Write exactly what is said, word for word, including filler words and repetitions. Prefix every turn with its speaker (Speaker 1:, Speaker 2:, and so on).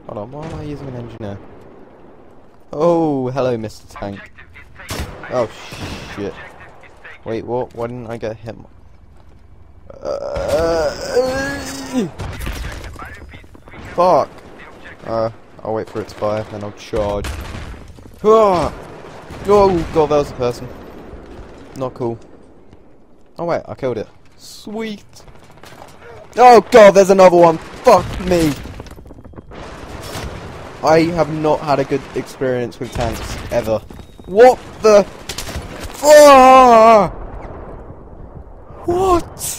Speaker 1: Hold on, why am I using an engineer? Oh, hello, Mister Tank. Oh, shit. Wait, what? Why didn't I get him? Uh, fuck! Uh, I'll wait for it to fire, then I'll charge. Ah! Oh, god, that was a person. Not cool. Oh wait, I killed it. Sweet! Oh god, there's another one! Fuck me! I have not had a good experience with tanks, ever. What the... Ah! What?